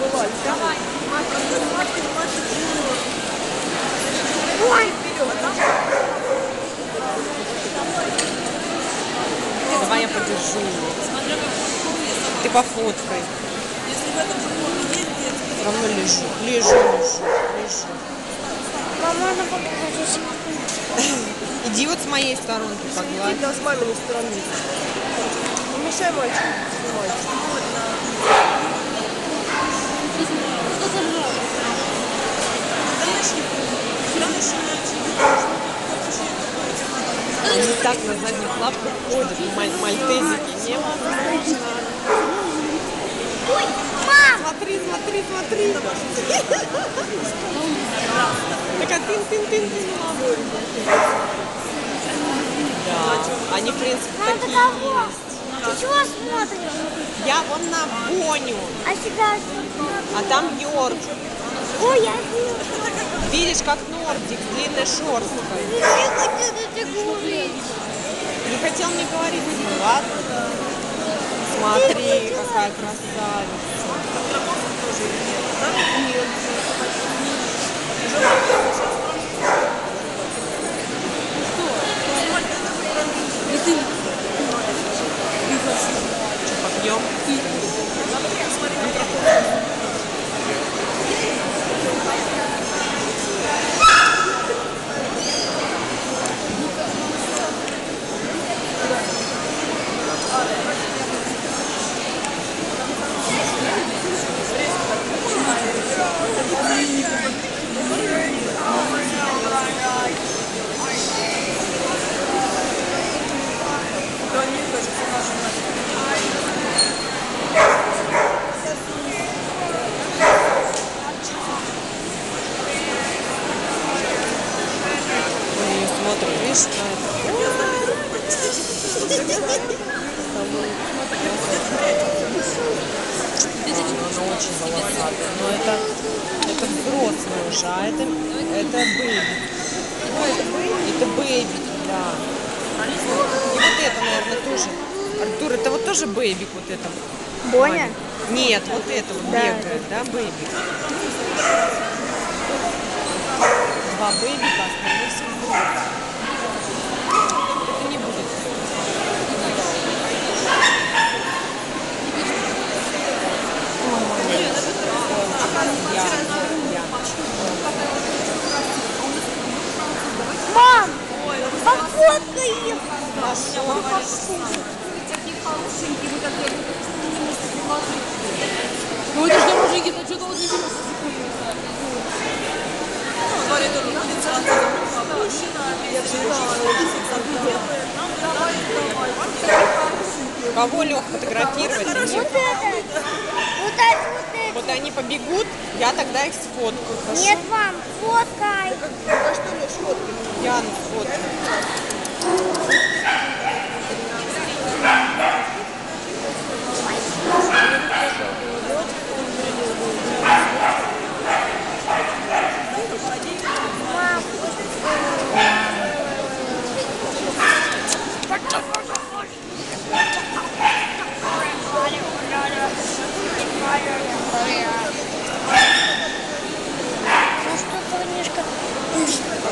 Давай. Ой. Давай я подержу. Ты пофоткай. Все равно лежу. Мама, можно показать? Иди вот с моей сторонки погладь. Видно с маминой стороны. Не мешай мальчику снимать. Они так на задних лапках ходят, мальтезики. Невозможно. Ой, мам! Смотри. Так тын. Да, они, в принципе, Мама, ты такие кого? есть. Ты чего смотришь? Я вон на Боню, А себя а там Йорк. Ой, я вижу. Видишь, как нордик с длинной шерсткой. Я хочу это говорить. Не хотел мне говорить, ну ладно. Смотри, какая красавица. Погнем. Смотрим, видишь, она очень волосатая, но это взрослый уже, а это бэйби. Это бэйби, да. И вот это, наверное, тоже. Артур, это вот тоже бэйбик, вот это. Боня? Нет, вот это вот Да. бегает, да, бэйбик. Два бэйбика, остальные все взрослые. Это не будет. Мам! Пофоткай их! Ну это же мужики, ты что-то вот не берешь. Кого, Лех, фотографировать? Вот это! Вот это! Вот они побегут, я тогда их сфоткаю. Хорошо? Нет, мам, фоткай! А что Леш фоткает? Яну сфоткаю. Мам! Ну что, парнишка?